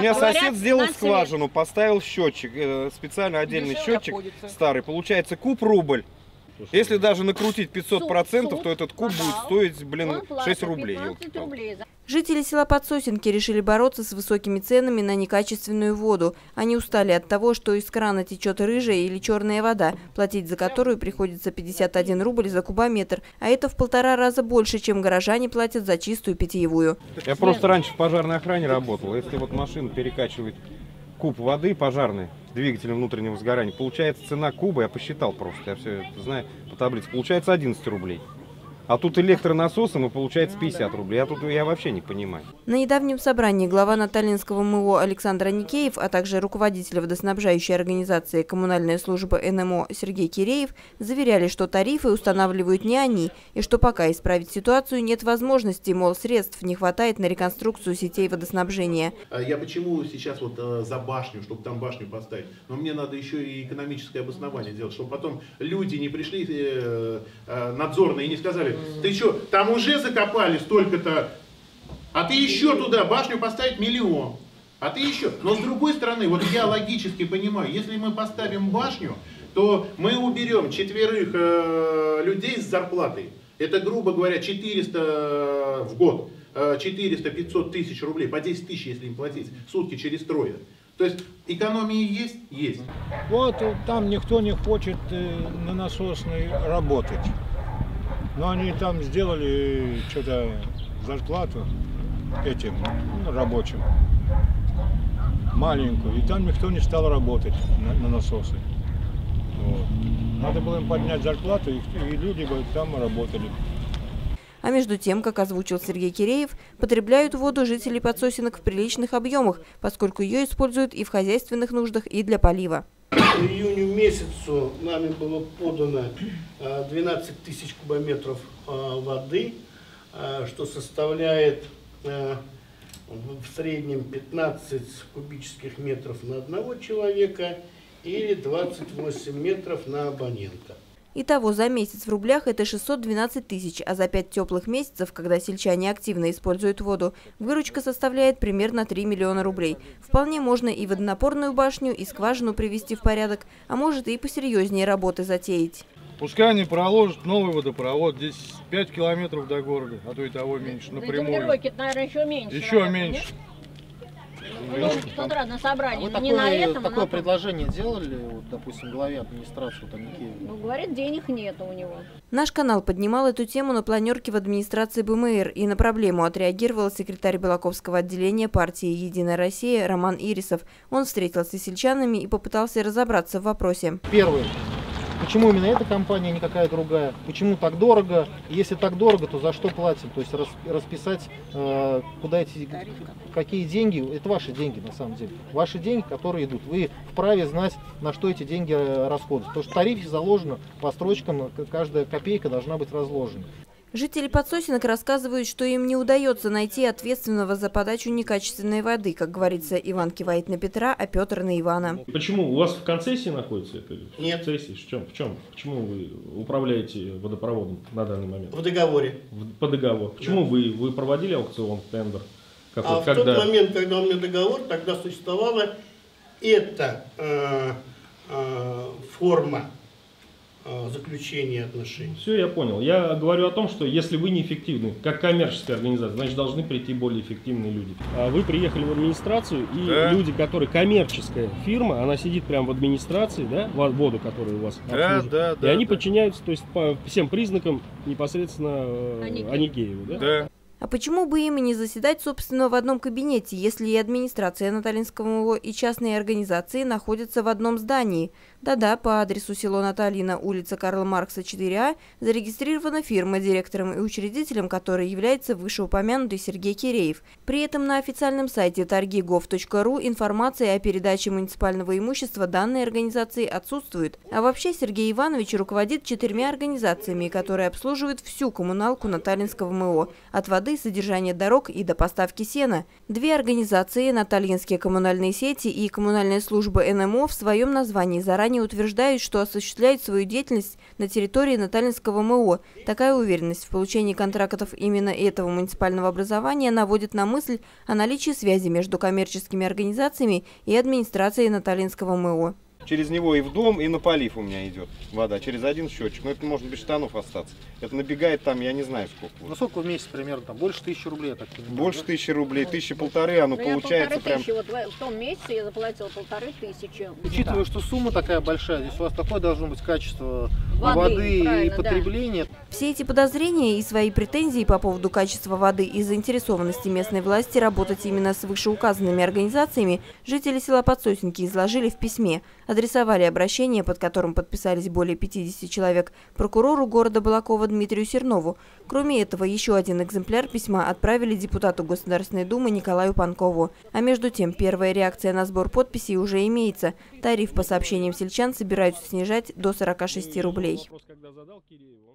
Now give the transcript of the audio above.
меня сосед сделал скважину, поставил счетчик, специально отдельный счетчик старый. Получается куб рубль. Если даже накрутить 500%, то этот куб будет стоить, блин, 6 рублей. Жители села Подсосенки решили бороться с высокими ценами на некачественную воду. Они устали от того, что из крана течет рыжая или черная вода, платить за которую приходится 51 рубль за кубометр. А это в 1,5 раза больше, чем горожане платят за чистую питьевую. Я просто раньше в пожарной охране работал. Если вот машина перекачивает куб воды пожарной двигателем внутреннего сгорания, получается цена куба, я посчитал просто, я все это знаю по таблице, получается 11 рублей. А тут электронасосом и получается 50 рублей. Я вообще не понимаю. На недавнем собрании глава Наталинского МО Александр Аникеев, а также руководитель водоснабжающей организации «Коммунальная служба НМО» Сергей Киреев заверяли, что тарифы устанавливают не они, и что пока исправить ситуацию нет возможности, мол, средств не хватает на реконструкцию сетей водоснабжения. Я почему сейчас вот за башню, чтобы там башню поставить, но мне надо еще и экономическое обоснование делать, чтобы потом люди не пришли надзорные и не сказали: ты что, там уже закопали столько-то, а ты еще туда башню поставить 1 миллион, а ты еще. Но с другой стороны, вот я логически понимаю, если мы поставим башню, то мы уберем 4 людей с зарплатой. Это, грубо говоря, 400 в год, 400-500 тысяч рублей, по 10 тысяч, если им платить, сутки через 3. То есть экономии есть? Есть. Вот там никто не хочет на насосной работать. Но они там сделали что-то зарплату этим рабочим маленькую, и там никто не стал работать на насосы. Вот. Надо было им поднять зарплату, и люди бы там работали. А между тем, как озвучил Сергей Киреев, потребляют воду жители Подсосенок в приличных объемах, поскольку ее используют и в хозяйственных нуждах, и для полива. К июню месяцу нами было подано 12 тысяч кубометров воды, что составляет в среднем 15 кубических метров на одного человека или 28 метров на абонента. Итого за месяц в рублях это 612 тысяч, а за 5 теплых месяцев, когда сельчане активно используют воду, выручка составляет примерно 3 миллиона рублей. Вполне можно и водонапорную башню, и скважину привести в порядок, а может и посерьезнее работы затеять. Пускай они проложат новый водопровод, здесь 5 километров до города, а то и того меньше, напрямую. Наверное, еще меньше. Еще меньше. На собрании, вы не на этом, такое предложение делали, вот, допустим, главе администрации Аникееву? Ну, говорит, денег нет у него. Наш канал поднимал эту тему на планерке в администрации БМР, и на проблему отреагировал секретарь Белаковского отделения партии «Единая Россия» Роман Ирисов. Он встретился с сельчанами и попытался разобраться в вопросе. Первый. Почему именно эта компания, а не какая другая? Почему так дорого? Если так дорого, то за что платим? То есть расписать, куда эти, какие деньги, это ваши деньги на самом деле. Ваши деньги, которые идут. Вы вправе знать, на что эти деньги расходуются. Потому что в тарифе заложено по строчкам, каждая копейка должна быть разложена. Жители Подсосенок рассказывают, что им не удается найти ответственного за подачу некачественной воды. Как говорится, Иван кивает на Петра, а Петр на Ивана. Почему? У вас в концессии находится это? Нет. В концессии? В чем? Почему вы управляете водопроводом на данный момент? В договоре. По договору. Почему вы проводили аукцион, тендер? В тот момент, когда у меня договор, тогда существовала эта форма заключения отношений. Все, я понял. Я говорю о том, что если вы неэффективны, как коммерческая организация, значит должны прийти более эффективные люди. А вы приехали в администрацию, и люди, которые коммерческая фирма, она сидит прямо в администрации, да, воду, которую у вас обслуживают, и они подчиняются, то есть по всем признакам непосредственно Аникееву, да? Да. А почему бы им и не заседать, собственно, в одном кабинете, если и администрация Наталинского МО, и частные организации находятся в одном здании? Да-да, по адресу село Наталина, улица Карла Маркса, 4А, зарегистрирована фирма, директором и учредителем которой является вышеупомянутый Сергей Киреев. При этом на официальном сайте торги.gov.ru информация о передаче муниципального имущества данной организации отсутствует. А вообще Сергей Иванович руководит 4 организациями, которые обслуживают всю коммуналку Наталинского МО, от воды воды, содержания дорог и до поставки сена. Две организации, Натальинские коммунальные сети и коммунальная служба НМО, в своем названии заранее утверждают, что осуществляют свою деятельность на территории Наталинского МО. Такая уверенность в получении контрактов именно этого муниципального образования наводит на мысль о наличии связи между коммерческими организациями и администрацией Наталинского МО. Через него и в дом, и на полив у меня идет вода, через один счетчик. Но это может без штанов остаться. Это набегает там, я не знаю сколько. Ну сколько в месяц примерно? Там больше 1000 рублей, я так понимаю. Больше 1000 рублей, 1500, оно получается прям... Вот в том месяце я заплатила 1500. Учитывая, что сумма такая большая, здесь у вас такое должно быть качество воды и потребления. Да. Все эти подозрения и свои претензии по поводу качества воды и заинтересованности местной власти работать именно с вышеуказанными организациями жители села Подсосенки изложили в письме. Адресовали обращение, под которым подписались более 50 человек, прокурору города Балакова Дмитрию Сернову. Кроме этого, еще один экземпляр письма отправили депутату Государственной Думы Николаю Панкову. А между тем, первая реакция на сбор подписей уже имеется. Тариф по сообщениям сельчан собираются снижать до 46 рублей.